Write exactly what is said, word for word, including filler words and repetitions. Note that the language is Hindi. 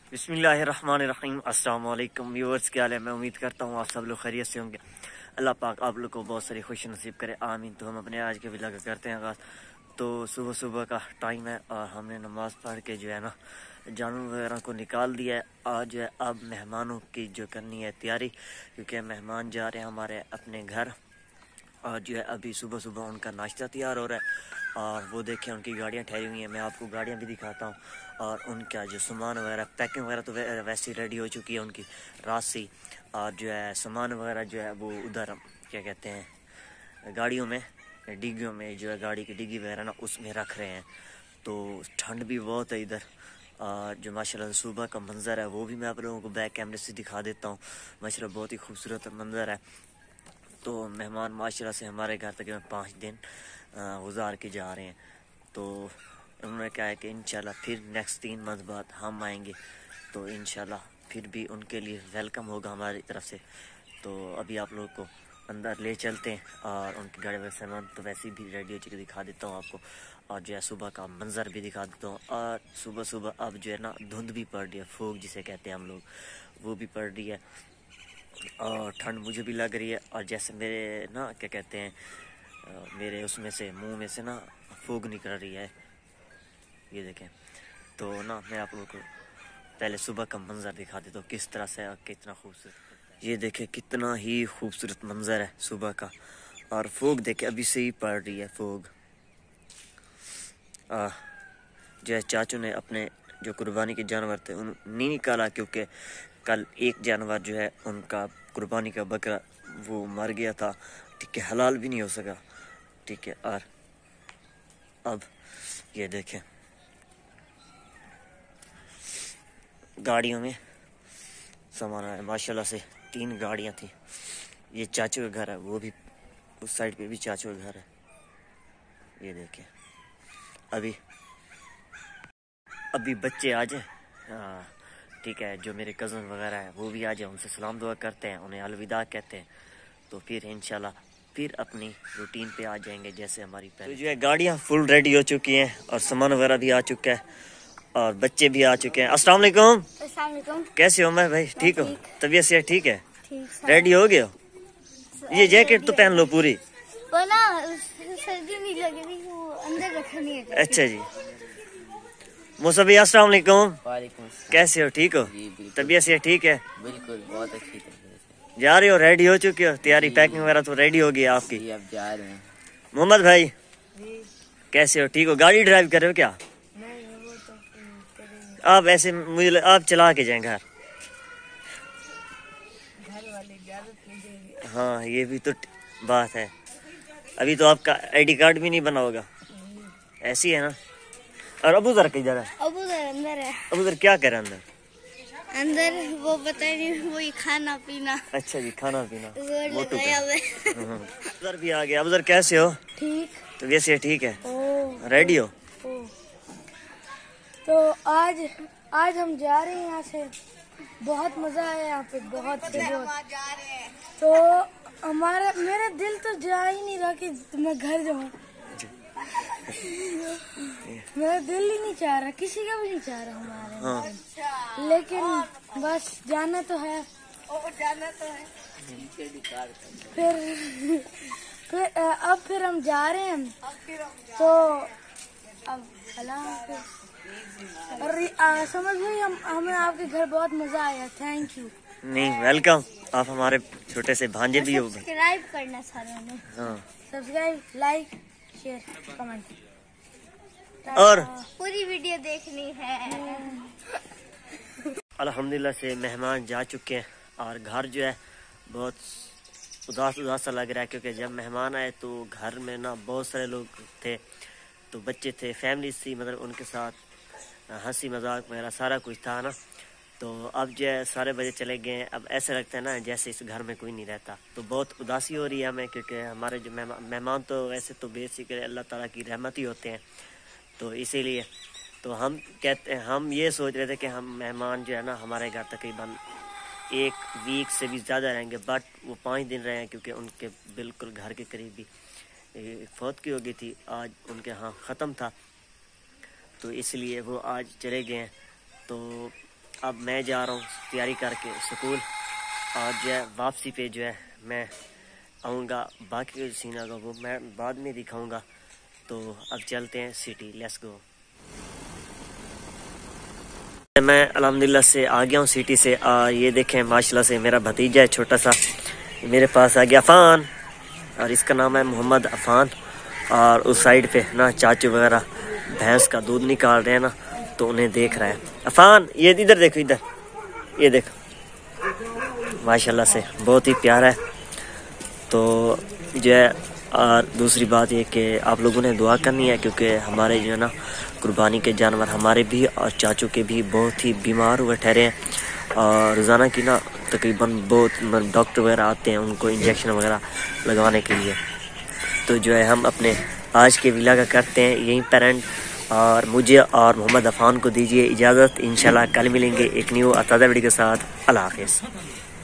बिस्मिल्लाहिर्रहमानिर्रहीम। अस्सलाम वालेकुम व्यूअर्स, क्या हाल है? मैं उम्मीद करता हूँ आप सब लोग खैरियत से होंगे। अल्लाह पाक आप लोग को बहुत सारी खुशी नसीब करे, आमीन। तो हम अपने आज के व्लॉग करते हैं आगाज़। तो सुबह सुबह का टाइम है और हमने नमाज़ पढ़ के जो है ना जानवर वगैरह को निकाल दिया है। आज जो है अब मेहमानों की जो करनी है तैयारी, क्योंकि मेहमान जा रहे हैं हमारे अपने घर। और जो है अभी सुबह सुबह उनका नाश्ता तैयार हो रहा है और वो देखें उनकी गाड़ियाँ ठहरी हुई हैं। मैं आपको गाड़ियाँ भी दिखाता हूँ और उनका जो सामान वगैरह पैकिंग वगैरह तो वैसे ही रेडी हो चुकी है उनकी रात से। और जो है सामान वगैरह जो है वो उधर क्या कहते हैं गाड़ियों में डिग्गियों में जो है गाड़ी की डिग्गी वगैरह ना उसमें रख रहे हैं। तो ठंड भी बहुत है इधर। और जो माशाल्लाह सुबह का मंज़र है वो भी मैं आप लोगों को बैक कैमरे से दिखा देता हूँ। माशाल्लाह बहुत ही खूबसूरत मंज़र है। तो मेहमान माशाल्लाह से हमारे घर तक पाँच दिन गुजार के जा रहे हैं। तो उन्होंने कहा है कि इंशाल्लाह फिर नेक्स्ट तीन मंथ बाद हम आएंगे, तो इंशाल्लाह फिर भी उनके लिए वेलकम होगा हमारी तरफ से। तो अभी आप लोगों को अंदर ले चलते हैं और उनकी गाड़ी में सामान तो वैसे भी रेडी हो चुकी दिखा देता हूँ आपको। और जो है सुबह का मंज़र भी दिखा देता हूँ। और सुबह सुबह अब जो है ना धुंध भी पड़ रही है, फोग जिसे कहते हैं हम लोग, वो भी पड़ रही है और ठंड मुझे भी लग रही है। और जैसे मेरे ना क्या कहते हैं मेरे उसमें से मुंह में से ना फोग निकल रही है, ये देखें। तो ना मैं आप लोगों को पहले सुबह का मंज़र दिखा देता हूँ किस तरह से और कितना खूबसूरत। ये देखें कितना ही खूबसूरत मंज़र है सुबह का। और फोग देखे अभी से ही पड़ रही है फोग। आ, जो है चाचू ने अपने जो कुर्बानी के जानवर थे उन नहीं निकाला, क्योंकि कल एक जानवर जो है उनका कुर्बानी का बकरा वो मर गया था, ठीक है, हलाल भी नहीं हो सका, ठीक है। और अब ये देखें गाड़ियों में सामान आया माशाल्लाह से। तीन गाड़ियां थी। ये चाचू का घर है, वो भी उस साइड पे भी चाचू का घर है, ये देखें। अभी अभी बच्चे आ जाए, हाँ ठीक है, जो मेरे कज़न वगैरह हैं वो भी आ जाए, उनसे सलाम दुआ करते हैं, उन्हें अलविदा कहते हैं। तो फिर इंशाल्लाह फिर अपनी रूटीन पे आ जाएंगे जैसे हमारी पहले। तो जो है गाड़ियाँ फुल रेडी हो चुकी हैं और सामान वगैरह भी आ चुका है और बच्चे भी आ चुके हैं। अस्सलाम वालेकुम। अस्सलाम वालेकुम। कैसे हो? मैं भाई ठीक हो? तबीयत से ठीक है? ठीक। रेडी हो गए हो? ये जैकेट तो पहन लो पूरी। वो ना सर्दी नहीं लग रही, वो अंदर रखनी है। अच्छा जी। मुसबी अस्सलाम वालेकुम। वालेकुम। कैसे हो? ठीक हो? तबीयत से ठीक है? बिल्कुल, बहुत अच्छी तरह से। जा रहे हो? रेडी हो चुके हो? तैयारी पैकिंग वगैरह तो रेडी हो गई आपकी? जी, अब जा रहे हैं। मोहम्मद भाई कैसे हो? ठीक हो? गाड़ी ड्राइव कर रहे हो क्या? नहीं, वो तो आप ऐसे मुझे आप चला के जाएं घर। घर वाले इजाजत नहीं देंगे। हाँ ये भी तो बात है। अभी तो आपका आईडी कार्ड भी नहीं बना होगा, ऐसी है ना। और अबू जर किधर है? अबू जर अंदर है। अबू जर क्या कर रहे हैं अंदर? अंदर वो पता नहीं, वही खाना पीना। अच्छा जी, खाना पीना। जोर लगाया हुआ है। उधर भी आ गया। अब उधर कैसे हो? ठीक। तो वैसे ठीक है? ओ, रेडी हो? ओ। तो आज आज हम जा रहे हैं यहाँ से, बहुत मजा आया यहाँ पे, बहुत से बहुत। तो हमारा मेरा दिल तो जा ही नहीं रहा कि मैं घर जाऊँ। मेरा दिल ही नहीं चाह रहा, किसी का भी नहीं चाह रहा हमारे। हाँ। लेकिन बस जाना तो है। जाना तो है। फिर फिर अब फिर हम जा रहे हैं। तो अब अल्लाह हाफ़िज़। और आ, समझ गई, हम हमें आपके घर बहुत मजा आया। Thank you. नहीं, वेलकम। आप हमारे छोटे से भांजे भी हो। सब्सक्राइब करना सारों ने। हाँ। सब्सक्राइब, लाइक, शेयर, कमेंट और पूरी वीडियो देखनी है। अल्हम्दुलिल्लाह से मेहमान जा चुके हैं और घर जो है बहुत उदास उदास सा लग रहा है, क्योंकि जब मेहमान आए तो घर में ना बहुत सारे लोग थे, तो बच्चे थे, फैमिली थी, मतलब उनके साथ हंसी मजाक वगैरह सारा कुछ था ना। तो अब जो है सारे बजे चले गए। अब ऐसा लगता है ना जैसे इस घर में कोई नहीं रहता। तो बहुत उदासी हो रही है हमें, क्योंकि हमारे जो मेहमान मेहमान तो वैसे तो बेसिकली अल्लाह ताला की रहमत ही होते हैं। तो इसीलिए तो हम कहते हैं, हम ये सोच रहे थे कि हम मेहमान जो है ना हमारे घर तकरीबन एक वीक से भी ज़्यादा रहेंगे, बट वो पाँच दिन रहे हैं, क्योंकि उनके बिल्कुल घर के करीब भी फौत की हो गई थी। आज उनके यहाँ ख़त्म था, तो इसलिए वो आज चले गए हैं। तो अब मैं जा रहा हूँ तैयारी करके स्कूल, और जो है वापसी पे जो है मैं आऊँगा, बाकी सीना का वो मैं बाद में दिखाऊँगा। तो अब चलते हैं सिटी, लेट्स गो। मैं अल्हम्दुलिल्लाह से आ गया हूँ सिटी से। आ, ये देखें माशाल्लाह से मेरा भतीजा है छोटा सा, मेरे पास आ गया अफान, और इसका नाम है मोहम्मद अफान। और उस साइड पे ना चाचू वगैरह भैंस का दूध निकाल रहे हैं ना, तो उन्हें देख रहा है। अफान ये इधर देखो, इधर ये देखो, माशाल्लाह से बहुत ही प्यारा है। तो जो है, और दूसरी बात ये कि आप लोगों ने दुआ करनी है, क्योंकि हमारे जो है ना कुर्बानी के जानवर हमारे भी और चाचू के भी बहुत ही बीमार हुए ठहरे हैं, और रोज़ाना की ना तकरीबन बहुत डॉक्टर वगैरह आते हैं उनको इंजेक्शन वगैरह लगवाने के लिए। तो जो है हम अपने आज के विला का करते हैं यहीं पेरेंट, और मुझे और मोहम्मद अफान को दीजिए इजाज़त। इंशाल्लाह कल मिलेंगे एक न्यू ताज़ा वीडियो के साथ। अल्लाह हाफ़िज़।